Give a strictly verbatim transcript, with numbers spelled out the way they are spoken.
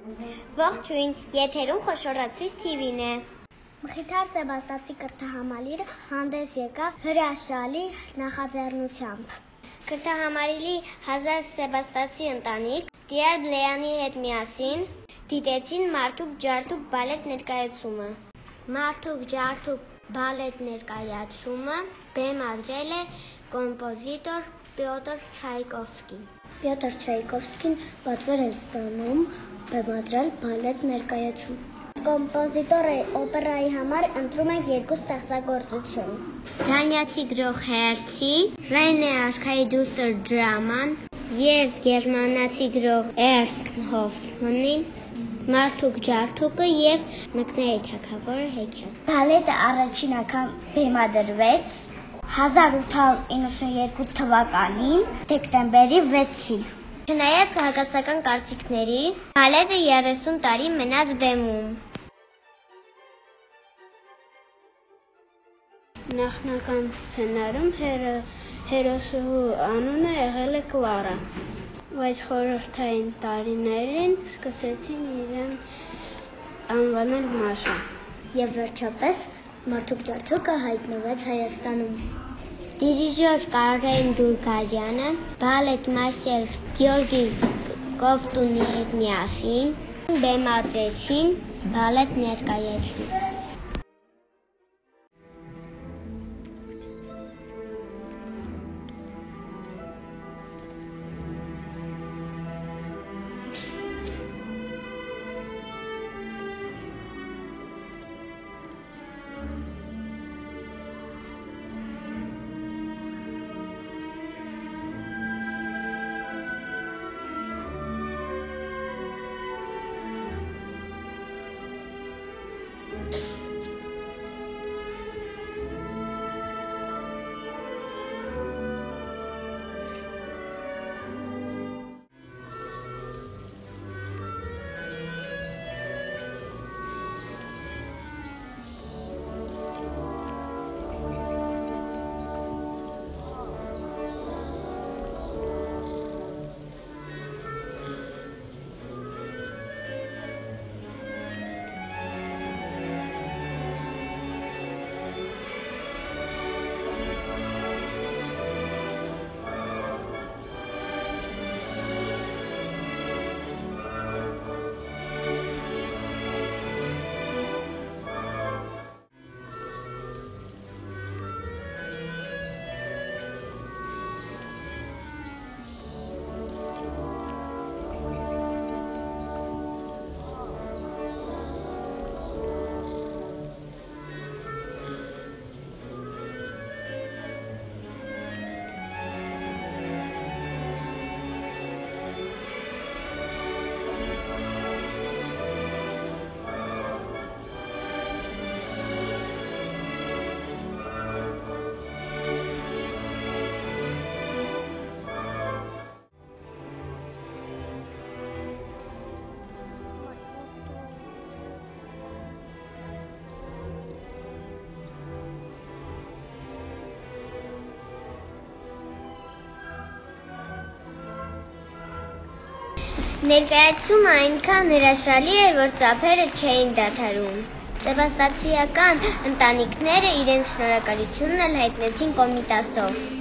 Ողջույն, եթերում խոշորացույց թիվին է։ Մխիթար Սեբաստացի կրթահամալիրը հանդես եկավ հրաշալի նախաձեռնությամբ։ Կրթահամալիրի հազար Սեբաստացի ընտանիք Տիար Բլեյանի հետ միասին դիտեցին Մարդուկ ջարդուկ բալետ ներկայացումը։ Մարդուկ ջարդուկ բալետ ներկայացումը բեմադրել է կոմպոզիտոր Պյոտր Չայկովսկին։ Պյոտր Չայկովսկին պատվեր է ստանում բեմադրել բալետ ներկայացում։ Կոմպոզիտորը օպերայի համար ընտրում է երկու ստեղծագործություն։ Դանիացի գրող Հերցի, Ռենե Արքայդուսեր դրաման և գերմանացի գրող Էրնստ Հոֆմանի Մարդուկ ջարդուկը և Մկների թագավորը հեքիաթ։ Բալետը առաջին անգամ բեմադրվեց հազար ութ հարյուր իննսունյոթ թվականին դեկտեմբերի վեցին։ Չնայած քաղաքացիական կարծիքների, բալետը երեսուն տարի մնաց բեմում։ Նախնական սցենարում հերոսուհու անունը եղել է Կլարա, բայց խորհրդային տարիներին սկսեցին իրեն անվանել Մաշա։ Եվ վերջապես Մարդուկ ջարդուկը հայտնվեց Հայաստանում։ Դիրիժոր Կարեն Դուրգարյանը բալետ մաստեր Գյորգի Կովտունի հետ միասին բեմադրեցին բալետ ներկայացում։ Ներկայացումը այնքան հրաշալի էր, որ ծափերը չէին դադարում։ Սեբաստացիական ընտանիքները իրենց շնորհակալությունն էլ հայտնեցին Կոմիտասով։